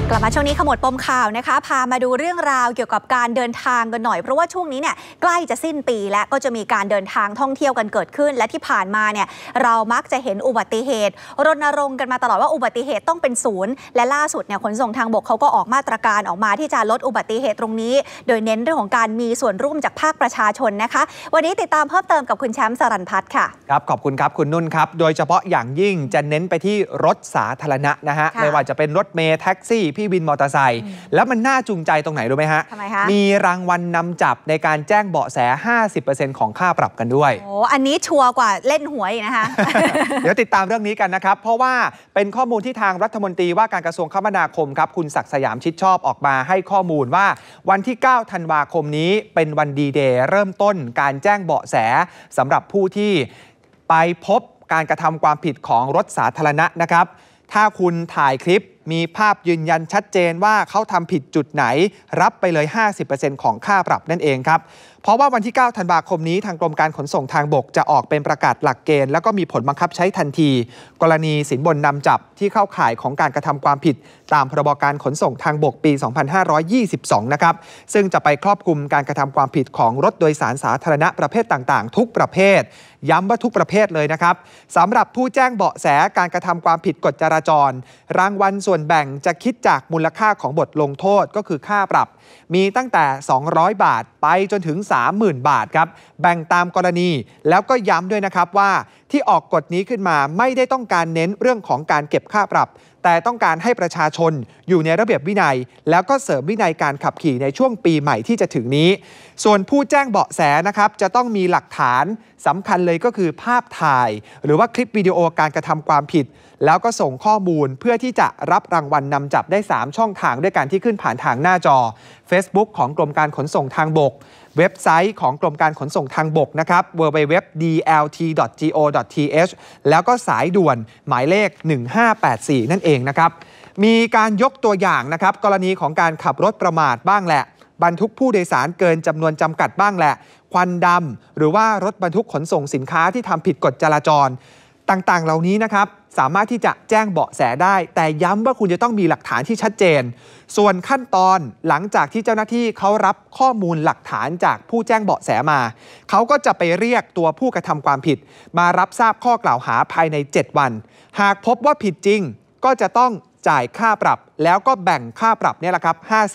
กลับมาช่วงนี้ขมวดปมข่าวนะคะพามาดูเรื่องราวเกี่ยวกับการเดินทางกันหน่อยเพราะว่าช่วงนี้เนี่ยใกล้จะสิ้นปีและก็จะมีการเดินทางท่องเที่ยวกันเกิดขึ้นและที่ผ่านมาเนี่ยเรามักจะเห็นอุบัติเหตุรณรงค์กันมาตลอดว่าอุบัติเหตุต้องเป็นศูนย์และล่าสุดเนี่ยขนส่งทางบกเขาก็ออกมาตรการออกมาที่จะลดอุบัติเหตุตรงนี้โดยเน้นเรื่องของการมีส่วนร่วมจากภาคประชาชนนะคะวันนี้ติดตามเพิ่มเติมกับคุณแชมป์สรัญพัฒน์ค่ะครับขอบคุณครับคุณนุ่นครับโดยเฉพาะอย่างยิ่งจะเน้นไปที่รถสาธารณะนะฮะไม่ว่าจะเป็นรถเมล์แท็กซี่พี่วินมอเตอร์ไซค์แล้วมันน่าจูงใจตรงไหนรู้ไหมฮะมีรางวัลนำจับในการแจ้งเบาะแส 50% ของค่าปรับกันด้วยโอ้อันนี้ชัวร์กว่าเล่นหวยนะคะเดี๋ยวติดตามเรื่องนี้กันนะครับเพราะว่าเป็นข้อมูลที่ทางรัฐมนตรีว่าการกระทรวงคมนาคมครับคุณศักดิ์สยามชิดชอบออกมาให้ข้อมูลว่าวันที่ 9 ธันวาคมนี้เป็นวันดีเดย์เริ่มต้นการแจ้งเบาะแสสำหรับผู้ที่ไปพบการกระทำความผิดของรถสาธารณะนะครับถ้าคุณถ่ายคลิปมีภาพยืนยันชัดเจนว่าเขาทำผิดจุดไหนรับไปเลย 50% ของค่าปรับนั่นเองครับเพราะว่าวันที่ 9 ธันวาคมนี้ทางกรมการขนส่งทางบกจะออกเป็นประกาศหลักเกณฑ์แล้วก็มีผลบังคับใช้ทันทีกรณีสินบนนำจับที่เข้าข่ายของการกระทำความผิดตามพรบการขนส่งทางบกปี 2522 นะครับซึ่งจะไปครอบคลุมการกระทำความผิดของรถโดยสารสาธารณะประเภทต่างๆทุกประเภทย้ำว่าทุกประเภทเลยนะครับสำหรับผู้แจ้งเบาะแสการกระทำความผิดกฎจราจรรางวัลส่วนแบ่งจะคิดจากมูลค่าของบทลงโทษก็คือค่าปรับมีตั้งแต่200 บาทไปจนถึง 30,000 บาทครับแบ่งตามกรณีแล้วก็ย้ำด้วยนะครับว่าที่ออกกฎนี้ขึ้นมาไม่ได้ต้องการเน้นเรื่องของการเก็บค่าปรับแต่ต้องการให้ประชาชนอยู่ในระเบียบวินัยแล้วก็เสริมวินัยการขับขี่ในช่วงปีใหม่ที่จะถึงนี้ส่วนผู้แจ้งเบาะแสนะครับจะต้องมีหลักฐานสำคัญเลยก็คือภาพถ่ายหรือว่าคลิปวิดีโอการกระทำความผิดแล้วก็ส่งข้อมูลเพื่อที่จะรับรางวัลนำจับได้3ช่องทางด้วยกันที่ขึ้นผ่านทางหน้าจอ Facebook ของกรมการขนส่งทางบกเว็บไซต์ของกรมการขนส่งทางบกนะครับ www.dlt.go.th แล้วก็สายด่วนหมายเลข1584นั่นเองนะครับมีการยกตัวอย่างนะครับกรณีของการขับรถประมาทบ้างแหละบรรทุกผู้โดยสารเกินจำนวนจำกัดบ้างแหละควันดำหรือว่ารถบรรทุกขนส่งสินค้าที่ทำผิดกฎจราจรต่างๆเหล่านี้นะครับสามารถที่จะแจ้งเบาะแสได้แต่ย้ำว่าคุณจะต้องมีหลักฐานที่ชัดเจนส่วนขั้นตอนหลังจากที่เจ้าหน้าที่เขารับข้อมูลหลักฐานจากผู้แจ้งเบาะแสมาเขาก็จะไปเรียกตัวผู้กระทำความผิดมารับทราบข้อกล่าวหาภายใน7วันหากพบว่าผิดจริงก็จะต้องจ่ายค่าปรับแล้วก็แบ่งค่าปรับเนี่ยแหละครับ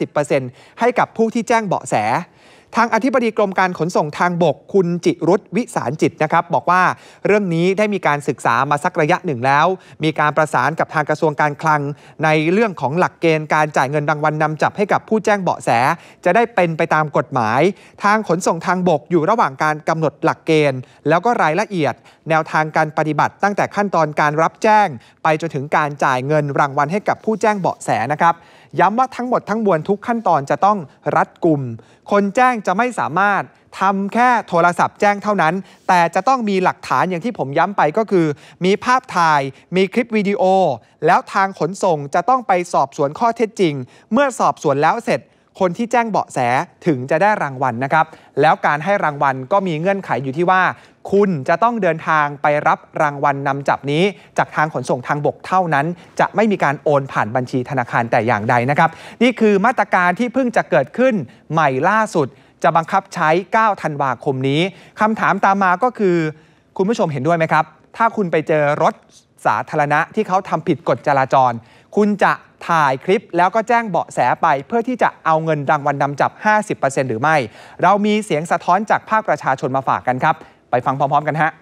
50% ให้กับผู้ที่แจ้งเบาะแสทางอธิบดีกรมการขนส่งทางบกคุณจิรุตวิสารจิตนะครับบอกว่าเรื่องนี้ได้มีการศึกษามาสักระยะหนึ่งแล้วมีการประสานกับทางกระทรวงการคลังในเรื่องของหลักเกณฑ์การจ่ายเงินรางวัลนำจับให้กับผู้แจ้งเบาะแสจะได้เป็นไปตามกฎหมายทางขนส่งทางบกอยู่ระหว่างการกำหนดหลักเกณฑ์แล้วก็รายละเอียดแนวทางการปฏิบัติตั้งแต่ขั้นตอนการรับแจ้งไปจนถึงการจ่ายเงินรางวัลให้กับผู้แจ้งเบาะแสนะครับย้ำว่าทั้งหมดทั้งมวลทุกขั้นตอนจะต้องรัดกุมคนแจ้งจะไม่สามารถทำแค่โทรศัพท์แจ้งเท่านั้นแต่จะต้องมีหลักฐานอย่างที่ผมย้ำไปก็คือมีภาพถ่ายมีคลิปวิดีโอแล้วทางขนส่งจะต้องไปสอบสวนข้อเท็จจริงเมื่อสอบสวนแล้วเสร็จคนที่แจ้งเบาะแสถึงจะได้รางวัลนะครับแล้วการให้รางวัลก็มีเงื่อนไขอยู่ที่ว่าคุณจะต้องเดินทางไปรับรางวัลนำจับนี้จากทางขนส่งทางบกเท่านั้นจะไม่มีการโอนผ่านบัญชีธนาคารแต่อย่างใดนะครับนี่คือมาตรการที่เพิ่งจะเกิดขึ้นใหม่ล่าสุดจะบังคับใช้ 9 ธันวาคมนี้คำถามตามมาก็คือคุณผู้ชมเห็นด้วยไหมครับถ้าคุณไปเจอรถสาธารณะที่เขาทำผิดกฎจราจรคุณจะถ่ายคลิปแล้วก็แจ้งเบาะแสไปเพื่อที่จะเอาเงินรางวัลนำจับ 50% หรือไม่เรามีเสียงสะท้อนจากภาคประชาชนมาฝากกันครับไปฟังพร้อมๆกันฮะ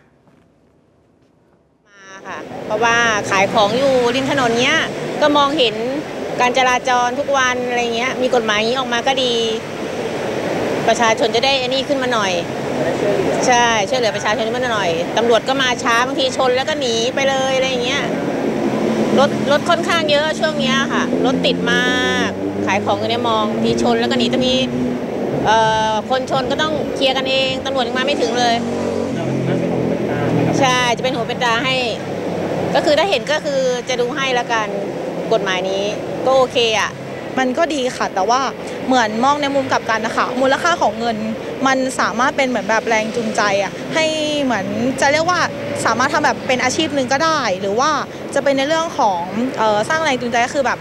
มาค่ะเพราะว่าขายของอยู่ริมถนนเนี้ยก็มองเห็นการจราจรทุกวันอะไรเงี้ยมีกฎหมายนี้ออกมาก็ดีประชาชนจะได้อันนี้ขึ้นมาหน่อยใช่ช่วยเหลือประชาชนขึ้นมาหน่อยตำรวจก็มาช้าบางทีชนแล้วก็หนีไปเลยอะไรเงี้ยรถค่อนข้างเยอะช่วงนี้ค่ะรถติดมากขายของกันเนี่ยมองทีชนแล้วก็หนีจะมีคนชนก็ต้องเคลียร์กันเองตำรวจยังมาไม่ถึงเลยใช่จะเป็นหูเป็นตาให้ก็คือถ้าเห็นก็คือจะดูให้ละกันกฎหมายนี้ก็โอเคอ่ะมันก็ดีค่ะแต่ว่าเหมือนมองในมุมกลับกันนะคะมูลค่าของเงินมันสามารถเป็นเหมือนแบบแรงจูงใจอ่ะให้เหมือนจะเรียกว่าสามารถทำแบบเป็นอาชีพหนึ่งก็ได้หรือว่าจะเป็นในเรื่องของสร้างแรงจูงใจก็คือแบบ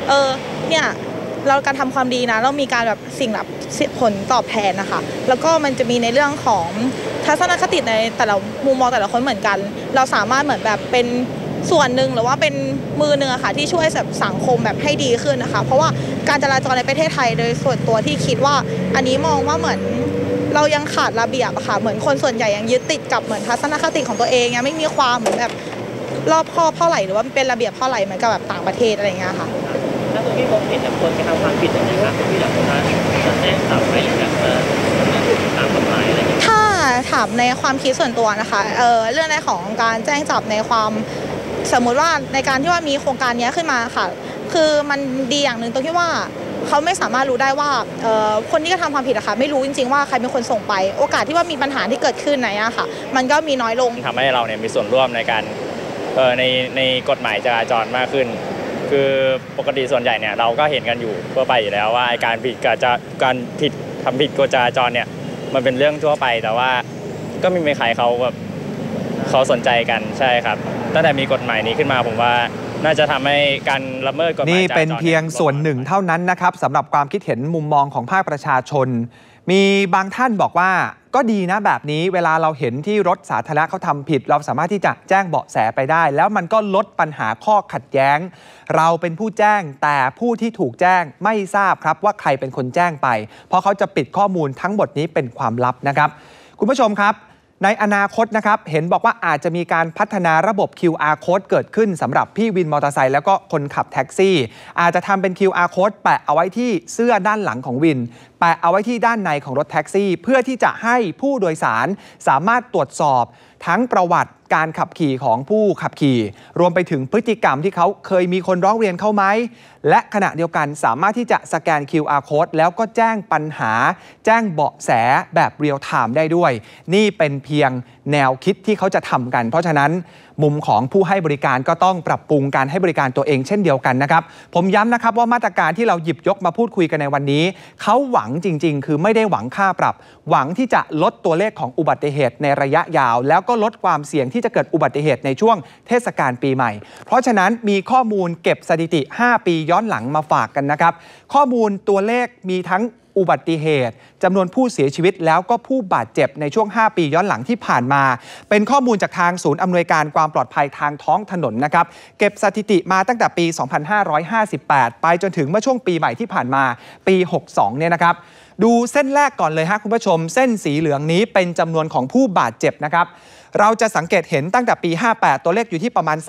เนี่ยเราการทำความดีนะเรามีการแบบสิ่งแบบผลตอบแทนนะคะแล้วก็มันจะมีในเรื่องของทัศนคติในแต่ละมุมมองแต่ละคนเหมือนกันเราสามารถเหมือนแบบเป็นส่วนหนึ่งหรือว่าเป็นมือหนึ่งอะค่ะที่ช่วยสังคมแบบให้ดีขึ้นนะคะเพราะว่าการจราจรในประเทศไทยโดยส่วนตัวที่คิดว่าอันนี้มองว่าเหมือนเรายังขาดระเบียบอะค่ะเหมือนคนส่วนใหญ่ยังยึดติดกับเหมือนทัศนคติของตัวเองยังไม่มีความเหมือนแบบรอบคอบเท่าไหร่หรือว่าเป็นระเบียบเท่าไหร่เหมือนกับแบบต่างประเทศอะไรอย่างเงี้ยค่ะถ้าคุณพี่พบเห็นคนกระทำความผิดอย่างนี้ครับคุณพี่อยากจะแจ้งจับไหมหรืออยากจะตามกฎหมายอะไรอย่างเงี้ยถ้าถามในความคิดส่วนตัวนะคะเรื่องในของการแจ้งจับในความสมมุติว่าในการที่ว่ามีโครงการนี้ขึ้นมาค่ะคือมันดีอย่างหนึ่งตรงที่ว่าเขาไม่สามารถรู้ได้ว่าคนที่กระทำความผิดอะค่ะไม่รู้จริงๆว่าใครเป็นคนส่งไปโอกาสที่ว่ามีปัญหาที่เกิดขึ้นไหนอะค่ะมันก็มีน้อยลงทำให้เราเนี่ยมีส่วนร่วมในการในกฎหมายจราจรมากขึ้นคือปกติส่วนใหญ่เนี่ยเราก็เห็นกันอยู่ทั่วไปอยู่แล้วว่าการทำผิดกฎจราจรเนี่ยมันเป็นเรื่องทั่วไปแต่ว่าก็ไม่มีใครเขาสนใจกันใช่ครับตั้งแต่มีกฎหมายนี้ขึ้นมาผมว่าน่าจะทำให้การละเมิดกฎหมายนี่เป็นเพียงส่วนหนึ่งเท่านั้นนะครับสำหรับความคิดเห็นมุมมองของภาคประชาชนมีบางท่านบอกว่าก็ดีนะแบบนี้เวลาเราเห็นที่รถสาธารณะเขาทำผิดเราสามารถที่จะแจ้งเบาะแสไปได้แล้วมันก็ลดปัญหาข้อขัดแย้งเราเป็นผู้แจ้งแต่ผู้ที่ถูกแจ้งไม่ทราบครับว่าใครเป็นคนแจ้งไปเพราะเขาจะปิดข้อมูลทั้งหมดนี้เป็นความลับนะครับคุณผู้ชมครับในอนาคตนะครับเห็นบอกว่าอาจจะมีการพัฒนาระบบ QR code เกิดขึ้นสำหรับพี่วินมอเตอร์ไซค์แล้วก็คนขับแท็กซี่อาจจะทำเป็น QR code แปะเอาไว้ที่เสื้อด้านหลังของวินแปะเอาไว้ที่ด้านในของรถแท็กซี่เพื่อที่จะให้ผู้โดยสารสามารถตรวจสอบทั้งประวัติการขับขี่ของผู้ขับขี่รวมไปถึงพฤติกรรมที่เขาเคยมีคนร้องเรียนเข้าไหมและขณะเดียวกันสามารถที่จะสแกน QR code แล้วก็แจ้งปัญหาแจ้งเบาะแสแบบเรียลไทม์ได้ด้วยนี่เป็นเพียงแนวคิดที่เขาจะทำกันเพราะฉะนั้นมุมของผู้ให้บริการก็ต้องปรับปรุงการให้บริการตัวเองเช่นเดียวกันนะครับผมย้ำนะครับว่ามาตรการที่เราหยิบยกมาพูดคุยกันในวันนี้เขาหวังจริงๆคือไม่ได้หวังค่าปรับหวังที่จะลดตัวเลขของอุบัติเหตุในระยะยาวแล้วก็ลดความเสี่ยงที่จะเกิดอุบัติเหตุในช่วงเทศกาลปีใหม่เพราะฉะนั้นมีข้อมูลเก็บสถิติ5ปีย้อนหลังมาฝากกันนะครับข้อมูลตัวเลขมีทั้งอุบัติเหตุจำนวนผู้เสียชีวิตแล้วก็ผู้บาดเจ็บในช่วง5ปีย้อนหลังที่ผ่านมาเป็นข้อมูลจากทางศูนย์อำนวยการความปลอดภัยทางท้องถนนนะครับเก็บสถิติมาตั้งแต่ปี 2558 ไปจนถึงเมื่อช่วงปีใหม่ที่ผ่านมาปี 62 เนี่ยนะครับดูเส้นแรกก่อนเลยฮะคุณผู้ชมเส้นสีเหลืองนี้เป็นจำนวนของผู้บาดเจ็บนะครับเราจะสังเกตเห็นตั้งแต่ปี 58 ตัวเลขอยู่ที่ประมาณ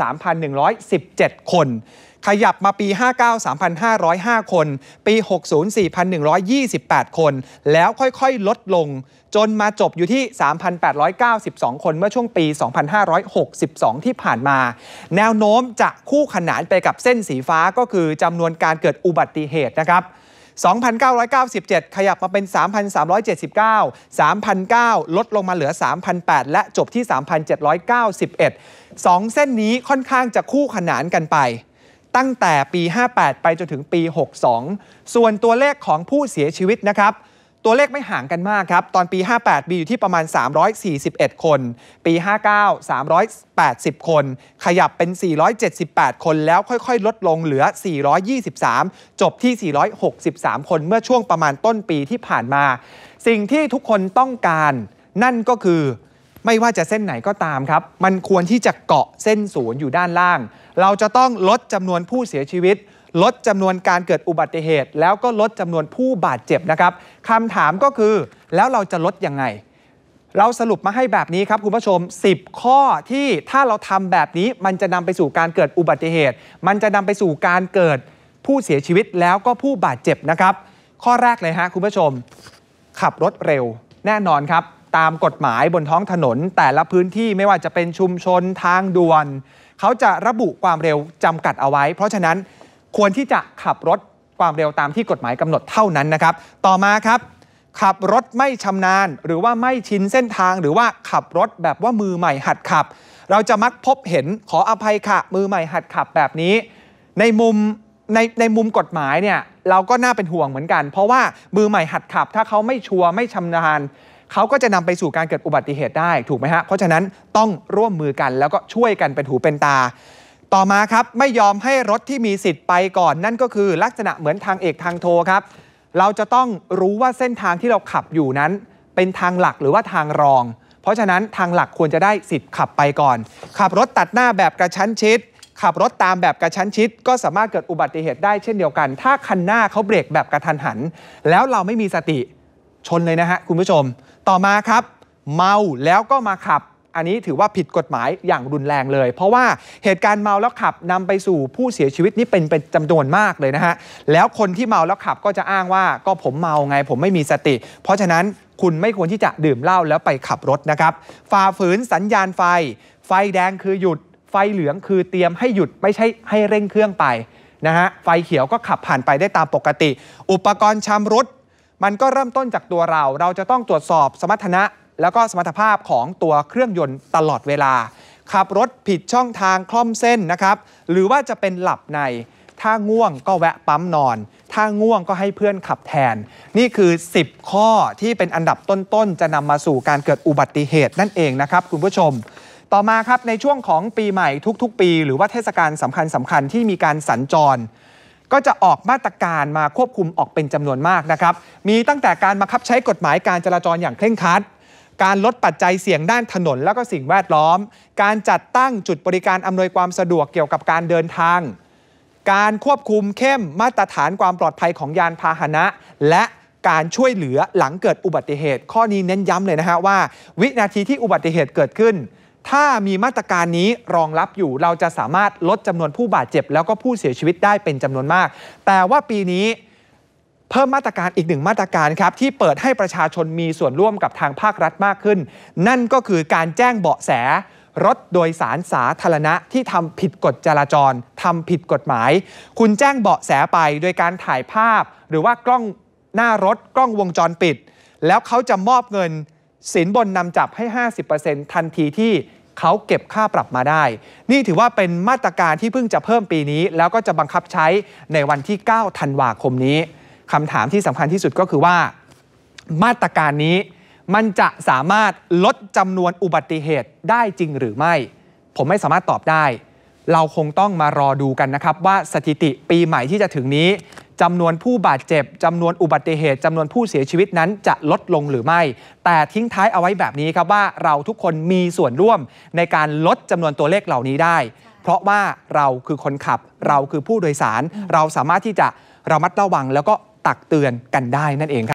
3,117 คนขยับมาปี 59 3,505 คนปี 60 4,128 คนแล้วค่อยๆลดลงจนมาจบอยู่ที่ 3,892 คนเมื่อช่วงปี 2562 ที่ผ่านมาแนวโน้มจะคู่ขนานไปกับเส้นสีฟ้าก็คือจำนวนการเกิดอุบัติเหตุนะครับ 2,997 ขยับมาเป็น 3,379 3,009 ลดลงมาเหลือ 3,008 และจบที่ 3,791 2 เส้นนี้ค่อนข้างจะคู่ขนานกันไปตั้งแต่ปี 58 ไปจนถึงปี 62 ส่วนตัวเลขของผู้เสียชีวิตนะครับตัวเลขไม่ห่างกันมากครับตอนปี 58 มีอยู่ที่ประมาณ 341 คนปี 59 380 คนขยับเป็น 478 คนแล้วค่อยๆลดลงเหลือ 423 จบที่ 463 คนเมื่อช่วงประมาณต้นปีที่ผ่านมาสิ่งที่ทุกคนต้องการนั่นก็คือไม่ว่าจะเส้นไหนก็ตามครับมันควรที่จะเกาะเส้นศูนย์อยู่ด้านล่างเราจะต้องลดจำนวนผู้เสียชีวิตลดจำนวนการเกิดอุบัติเหตุแล้วก็ลดจำนวนผู้บาดเจ็บนะครับคำถามก็คือแล้วเราจะลดยังไงเราสรุปมาให้แบบนี้ครับคุณผู้ชม10ข้อที่ถ้าเราทำแบบนี้มันจะนำไปสู่การเกิดอุบัติเหตุมันจะนำไปสู่การเกิดผู้เสียชีวิตแล้วก็ผู้บาดเจ็บนะครับข้อแรกเลยฮะคุณผู้ชมขับรถเร็วแน่นอนครับตามกฎหมายบนท้องถนนแต่ละพื้นที่ไม่ว่าจะเป็นชุมชนทางด่วนเขาจะระบุความเร็วจำกัดเอาไว้เพราะฉะนั้นควรที่จะขับรถความเร็วตามที่กฎหมายกำหนดเท่านั้นนะครับต่อมาครับขับรถไม่ชำนาญหรือว่าไม่ชินเส้นทางหรือว่าขับรถแบบว่ามือใหม่หัดขับเราจะมักพบเห็นขออภัยค่ะมือใหม่หัดขับแบบนี้ในมุมกฎหมายเนี่ยเราก็น่าเป็นห่วงเหมือนกันเพราะว่ามือใหม่หัดขับถ้าเขาไม่ชัวร์ไม่ชำนาญเขาก็จะนำไปสู่การเกิดอุบัติเหตุได้ถูกไหมฮะเพราะฉะนั้นต้องร่วมมือกันแล้วก็ช่วยกันเป็นหูเป็นตาต่อมาครับไม่ยอมให้รถที่มีสิทธิ์ไปก่อนนั่นก็คือลักษณะเหมือนทางเอกทางโทครับเราจะต้องรู้ว่าเส้นทางที่เราขับอยู่นั้นเป็นทางหลักหรือว่าทางรองเพราะฉะนั้นทางหลักควรจะได้สิทธิ์ขับไปก่อนขับรถตัดหน้าแบบกระชั้นชิดขับรถตามแบบกระชั้นชิดก็สามารถเกิดอุบัติเหตุได้เช่นเดียวกันถ้าคันหน้าเขาเบรกแบบกระทันหันแล้วเราไม่มีสติชนเลยนะฮะคุณผู้ชมต่อมาครับเมาแล้วก็มาขับอันนี้ถือว่าผิดกฎหมายอย่างรุนแรงเลยเพราะว่าเหตุการณ์เมาแล้วขับนำไปสู่ผู้เสียชีวิตนี่เป็นจำนวนมากเลยนะฮะแล้วคนที่เมาแล้วขับก็จะอ้างว่าก็ผมเมาไงผมไม่มีสติเพราะฉะนั้นคุณไม่ควรที่จะดื่มเหล้าแล้วไปขับรถนะครับฝ่าฝืนสัญญาณไฟแดงคือหยุดไฟเหลืองคือเตรียมให้หยุดไม่ใช่ให้เร่งเครื่องไปนะฮะไฟเขียวก็ขับผ่านไปได้ตามปกติอุปกรณ์ชำรุดมันก็เริ่มต้นจากตัวเราจะต้องตรวจสอบสมรรถนะแล้วก็สมรรถภาพของตัวเครื่องยนต์ตลอดเวลาขับรถผิดช่องทางคล่อมเส้นนะครับหรือว่าจะเป็นหลับในถ้าง่วงก็แวะปั๊มนอนถ้าง่วงก็ให้เพื่อนขับแทนนี่คือ10ข้อที่เป็นอันดับต้นๆจะนำมาสู่การเกิดอุบัติเหตุนั่นเองนะครับคุณผู้ชมต่อมาครับในช่วงของปีใหม่ทุกๆปีหรือว่าเทศกาลสำคัญที่มีการสัญจรก็จะออกมาตรการมาควบคุมออกเป็นจำนวนมากนะครับมีตั้งแต่การบังคับใช้กฎหมายการจราจรอย่างเคร่งครัดการลดปัจจัยเสี่ยงด้านถนนแล้วก็สิ่งแวดล้อมการจัดตั้งจุดบริการอำนวยความสะดวกเกี่ยวกับการเดินทางการควบคุมเข้มมาตรฐานความปลอดภัยของยานพาหนะและการช่วยเหลือหลังเกิดอุบัติเหตุข้อนี้เน้นย้ำเลยนะฮะว่าวินาทีที่อุบัติเหตุเกิดขึ้นถ้ามีมาตรการนี้รองรับอยู่เราจะสามารถลดจำนวนผู้บาดเจ็บแล้วก็ผู้เสียชีวิตได้เป็นจำนวนมากแต่ว่าปีนี้เพิ่มมาตรการอีกหนึ่งมาตรการครับที่เปิดให้ประชาชนมีส่วนร่วมกับทางภาครัฐมากขึ้นนั่นก็คือการแจ้งเบาะแสรถโดยสารสาธารณะที่ทำผิดกฎจราจรทำผิดกฎหมายคุณแจ้งเบาะแสไปโดยการถ่ายภาพหรือว่ากล้องหน้ารถกล้องวงจรปิดแล้วเขาจะมอบเงินสินบนนำจับให้ 50% ทันทีที่เขาเก็บค่าปรับมาได้นี่ถือว่าเป็นมาตรการที่เพิ่งจะเพิ่มปีนี้แล้วก็จะบังคับใช้ในวันที่9ธันวาคมนี้คำถามที่สำคัญที่สุดก็คือว่ามาตรการนี้มันจะสามารถลดจำนวนอุบัติเหตุได้จริงหรือไม่ผมไม่สามารถตอบได้เราคงต้องมารอดูกันนะครับว่าสถิติปีใหม่ที่จะถึงนี้จำนวนผู้บาดเจ็บจำนวนอุบัติเหตุจำนวนผู้เสียชีวิตนั้นจะลดลงหรือไม่แต่ทิ้งท้ายเอาไว้แบบนี้ครับว่าเราทุกคนมีส่วนร่วมในการลดจำนวนตัวเลขเหล่านี้ได้เพราะว่าเราคือคนขับเราคือผู้โดยสารเราสามารถที่จะระมัดระวังแล้วก็ตักเตือนกันได้นั่นเองครับ